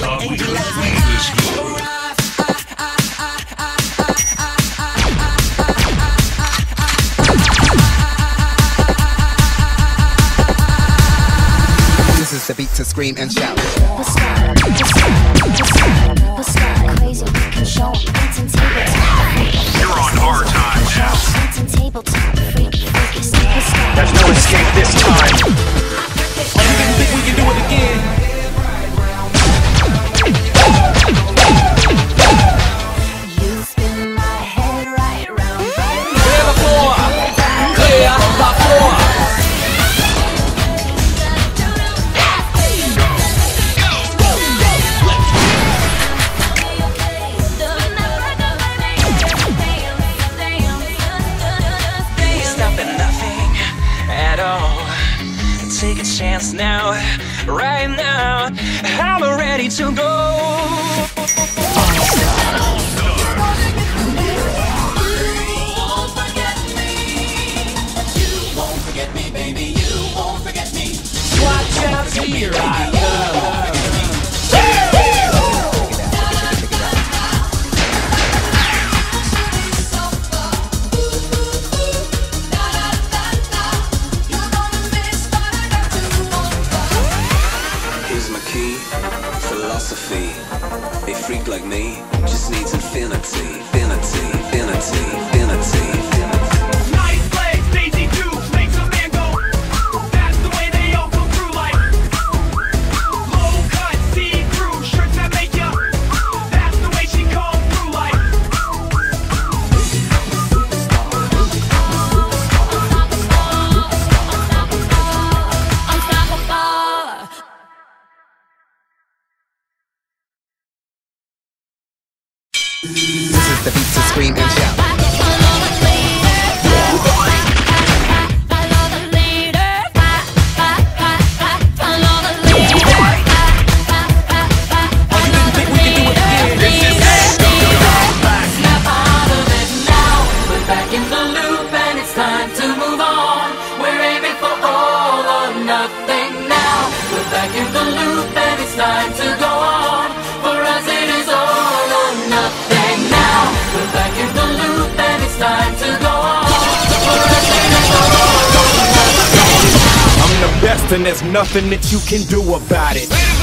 top, we just leave this good. This is the beat to scream and shout. Crazy, we can show 'em. You're on our time now. There's no escape this time. Oh, you didn't think we can do it again? You spin my head right round. Clear the floor. Clear the floor. Take a chance now, right now. I'm ready to go. You won't forget me, baby. You won't forget me. Watch out, here I come. Philosophy. A freak like me just needs infinity, infinity, infinity, infinity, infinity. Nice legs, Daisy Dukes, makes a man go. That's the way they all come through like low cut, see-through shirts that make ya. That's the way she come through like This is the beat to scream and shout. And there's nothing that you can do about it.